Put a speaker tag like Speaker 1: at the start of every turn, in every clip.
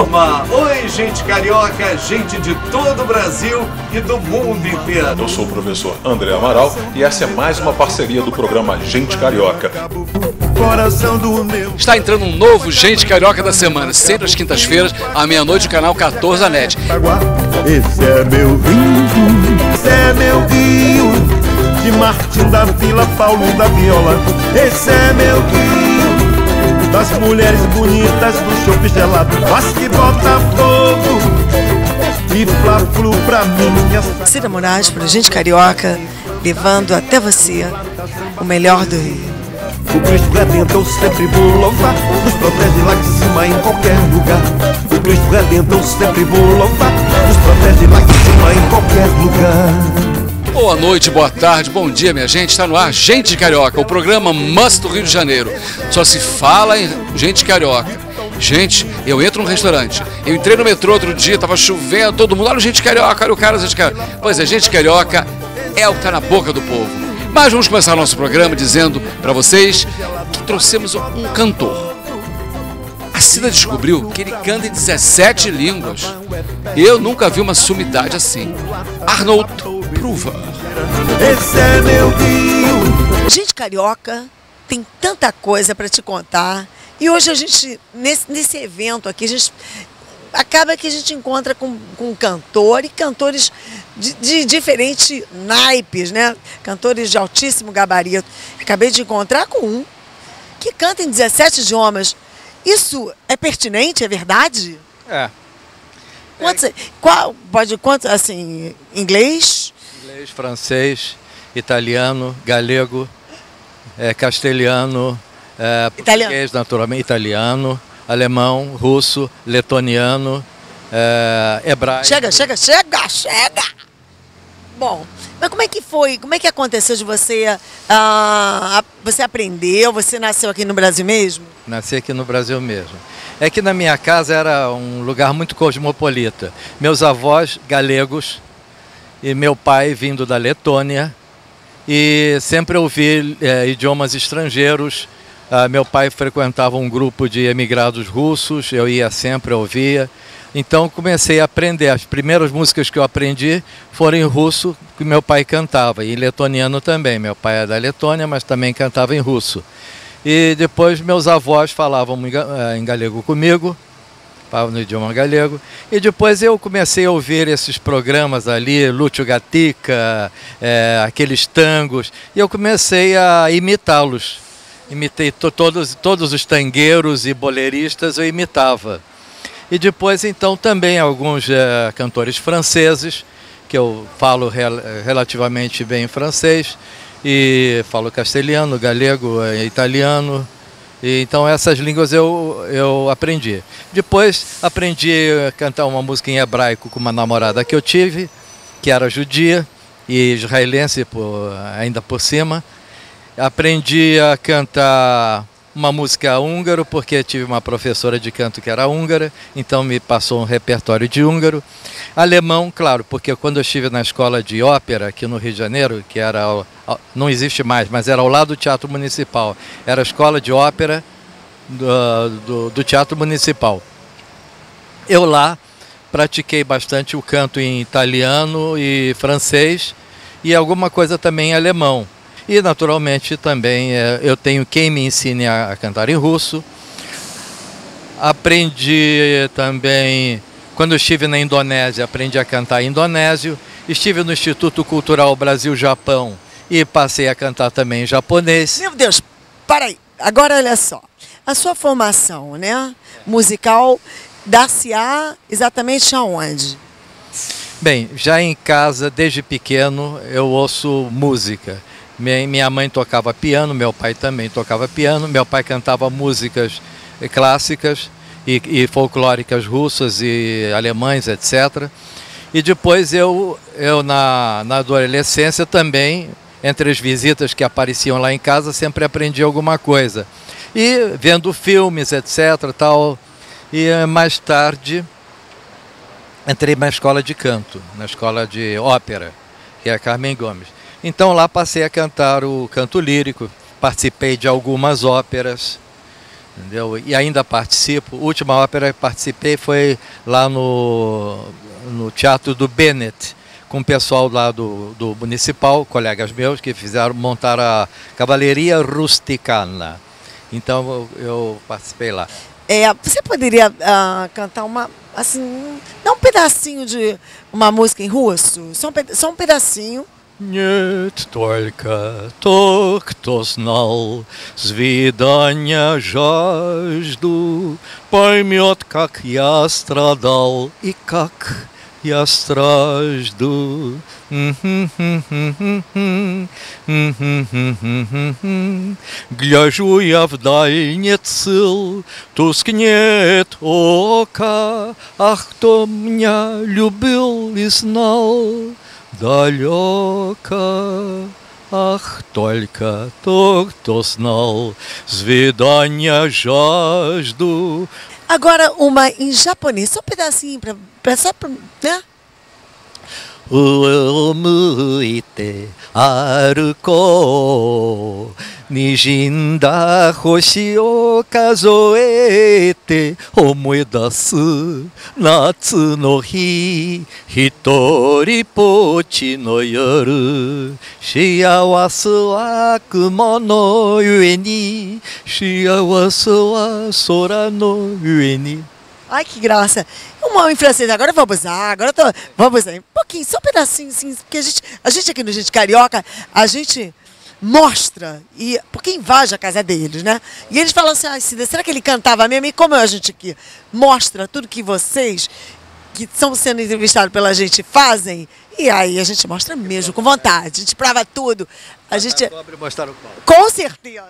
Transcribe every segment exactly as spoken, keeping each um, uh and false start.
Speaker 1: turma! Oi, gente carioca, gente de todo o Brasil e do mundo inteiro.
Speaker 2: Eu sou o professor André Amaral e essa é mais uma parceria do programa Gente Carioca.
Speaker 3: Está entrando um novo Gente Carioca da semana, sempre às quintas-feiras, à meia-noite, no canal quatorze da NET.
Speaker 4: Esse é meu vinho, esse é meu guio, de Martim da Vila, Paulo da Viola. Esse é meu guio, das mulheres bonitas do chope gelado. Mas que bota fogo e fla-flu pra mim.
Speaker 5: Cida Moraes para Gente Carioca, levando até você o melhor do Rio.
Speaker 4: O Cristo Redentor sempre vou louvar, nos protege lá de cima em qualquer lugar. O Cristo Redentor sempre vou louvar, nos protege lá de cima em qualquer lugar.
Speaker 3: Boa noite, boa tarde, bom dia, minha gente. Está no ar Gente Carioca, o programa Must do Rio de Janeiro. Só se fala em Gente Carioca. Gente, eu entro num restaurante, eu entrei no metrô outro dia, tava chovendo, todo mundo, olha o Gente Carioca, olha o cara, Gente Carioca. Pois é, Gente Carioca é o que está na boca do povo. Mas vamos começar nosso programa dizendo para vocês que trouxemos um cantor. A Cida descobriu que ele canta em dezessete línguas. Eu nunca vi uma sumidade assim. Arnold Pruva.
Speaker 4: Esse é meu Rio.
Speaker 5: Gente Carioca tem tanta coisa para te contar. E hoje a gente, nesse, nesse evento aqui, a gente acaba que a gente encontra com, com um cantor e cantores de, de diferentes naipes, né? Cantores de altíssimo gabarito. Acabei de encontrar com um que canta em dezessete idiomas. Isso é pertinente, é verdade?
Speaker 6: É.
Speaker 5: Quantos, qual, pode, quantos, assim, inglês?
Speaker 6: Inglês, francês, italiano, galego, é, castelhano, é, português, naturalmente, italiano, alemão, russo, letoniano, é, hebraico.
Speaker 5: Chega, chega, chega, chega! Bom, mas como é que foi? Como é que aconteceu de você? Ah, você aprendeu? Você nasceu aqui no Brasil mesmo?
Speaker 6: Nasci aqui no Brasil mesmo. É que na minha casa era um lugar muito cosmopolita. Meus avós galegos e meu pai vindo da Letônia. E sempre ouvi é, idiomas estrangeiros. Ah, meu pai frequentava um grupo de emigrados russos, eu ia sempre, ouvia. Então comecei a aprender. As primeiras músicas que eu aprendi foram em russo, que meu pai cantava, e em letoniano também. Meu pai é da Letônia, mas também cantava em russo. E depois meus avós falavam em galego comigo, falavam no idioma galego. E depois eu comecei a ouvir esses programas ali, Lúcio Gatica, é, aqueles tangos, e eu comecei a imitá-los. Imitei to todos, todos os tangueiros e boleristas, eu imitava. E depois, então, também alguns é, cantores franceses, que eu falo rel relativamente bem francês, e falo castelhano, galego, é, italiano. E, então, essas línguas eu, eu aprendi. Depois, aprendi a cantar uma música em hebraico com uma namorada que eu tive, que era judia e israelense por, ainda por cima. Aprendi a cantar uma música húngaro, porque tive uma professora de canto que era húngara, então me passou um repertório de húngaro. Alemão, claro, porque quando eu estive na escola de ópera aqui no Rio de Janeiro, que era, não existe mais, mas era ao lado do Teatro Municipal, era a escola de ópera do, do, do Teatro Municipal. Eu lá pratiquei bastante o canto em italiano e francês e alguma coisa também em alemão. E, naturalmente, também é, eu tenho quem me ensine a, a cantar em russo. Aprendi também, quando eu estive na Indonésia, aprendi a cantar em indonésio. Estive no Instituto Cultural Brasil-Japão e passei a cantar também em japonês.
Speaker 5: Meu Deus, para aí. Agora, olha só. A sua formação, né, musical, dá-se-á exatamente aonde?
Speaker 6: Bem, já em casa, desde pequeno, eu ouço música. Minha mãe tocava piano, meu pai também tocava piano. Meu pai cantava músicas clássicas e, e folclóricas russas e alemães, etcétera. E depois eu, eu na, na adolescência também, entre as visitas que apareciam lá em casa, sempre aprendi alguma coisa. E vendo filmes, etcétera, tal. E mais tarde entrei na escola de canto, na escola de ópera, que é a Carmen Gomes. Então lá passei a cantar o canto lírico, participei de algumas óperas entendeu? E ainda participo. A última ópera que participei foi lá no, no Teatro do Bennett, com o pessoal lá do, do Municipal, colegas meus, que fizeram montar a Cavalaria Rusticana. Então eu, eu participei lá.
Speaker 5: É, você poderia uh, cantar uma, assim, não um pedacinho de uma música em russo? Só um, peda só um pedacinho.
Speaker 6: Нет только то, кто знал, свидания жажду, поймет, как я страдал и как я стражду. Гляжу я вдаль, нет сил, тускнет око, ах, кто меня любил и знал далеко. Ах, только тот, кто знал, свидания жажду.
Speaker 5: Agora uma em japonês, só um pedacinho, pra, pra, só pra, né?
Speaker 6: 上を向いて歩こう滲んだ星を数えて思い出す夏の日一人ぽっちの夜幸せは雲の上に幸せは空の上に
Speaker 5: Ai, que graça. Uma em francês, agora vamos lá, agora tô, vamos aí. Um pouquinho, só um pedacinho, assim, porque a gente, a gente aqui no Gente Carioca, a gente mostra, e, porque invade a casa deles, né? E eles falam assim, ah, Cida, será que ele cantava mesmo? E como a gente aqui mostra tudo que vocês, que estão sendo entrevistados pela gente, fazem, e aí a gente mostra mesmo, com vontade, a gente prova tudo. A gente... Com certeza.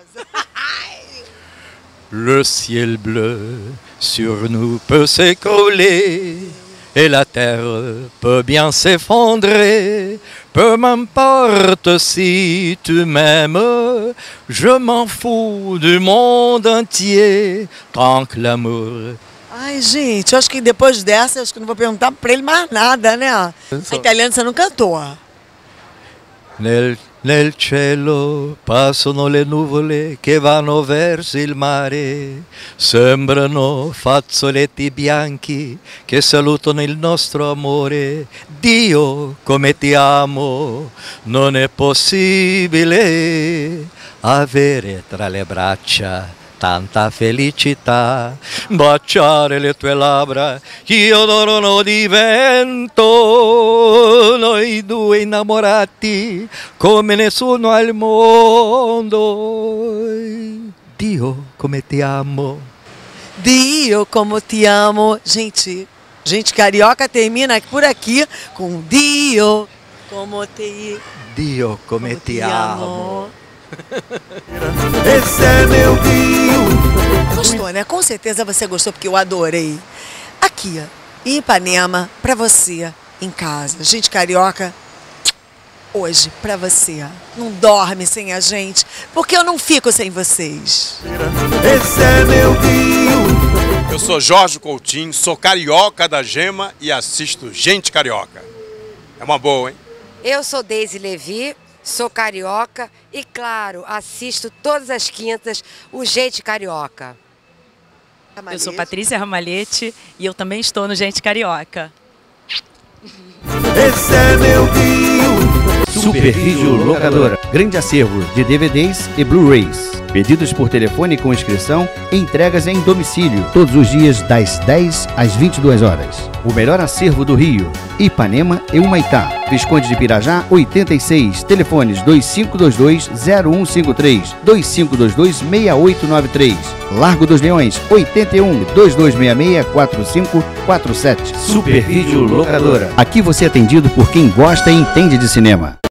Speaker 6: Le ciel bleu sur nous peut s'écrouler et la terre peut bien s'effondrer. Peu m'importe si tu m'aimes, je m'en fous du monde entier, tant que l'amour.
Speaker 5: Ai, gente, eu acho que depois dessa, eu acho que não vou perguntar pra ele mais nada, né? A italiana você não cantou.
Speaker 6: Nel, nel cielo passano le nuvole che vanno verso il mare, sembrano fazzoletti bianchi che salutano il nostro amore. Dio, come ti amo, non è possibile avere tra le braccia tanta felicità, baciare le tue labbra che odorano di vento, noi due innamorati come nessuno al mondo. Dio, come ti amo.
Speaker 5: Dio, como te amo. Gente, gente carioca termina por aqui com Dio, como te...
Speaker 6: Dio, come,
Speaker 5: como
Speaker 6: ti,
Speaker 5: te
Speaker 6: amo.
Speaker 5: amo.
Speaker 4: Esse é meu Rio.
Speaker 5: Gostou, né? Com certeza você gostou, porque eu adorei. Aqui, em Ipanema, pra você, em casa. Gente carioca, hoje, pra você. Não dorme sem a gente, porque eu não fico sem vocês.
Speaker 4: Esse é meu Rio.
Speaker 7: Eu sou Jorge Coutinho, sou carioca da Gema e assisto Gente Carioca. É uma boa, hein?
Speaker 8: Eu sou Deise Levi, sou carioca e, claro, assisto todas as quintas o Gente Carioca.
Speaker 9: Eu sou Patrícia Ramalhete e eu também estou no Gente Carioca.
Speaker 4: Esse é meu Rio.
Speaker 10: Super Vídeo Locadora. Grande acervo de D V Ds e Blu-rays. Pedidos por telefone com inscrição e entregas em domicílio. Todos os dias das dez às vinte e duas horas. O melhor acervo do Rio. Ipanema e Humaitá. Visconde de Pirajá, oitenta e seis. Telefones dois cinco dois dois, zero um cinco três, dois cinco dois dois, seis oito nove três. Largo dos Leões, oitenta e um, dois dois seis seis, quatro cinco quatro sete. Super Vídeo Locadora. Aqui você é atendido por quem gosta e entende de cinema.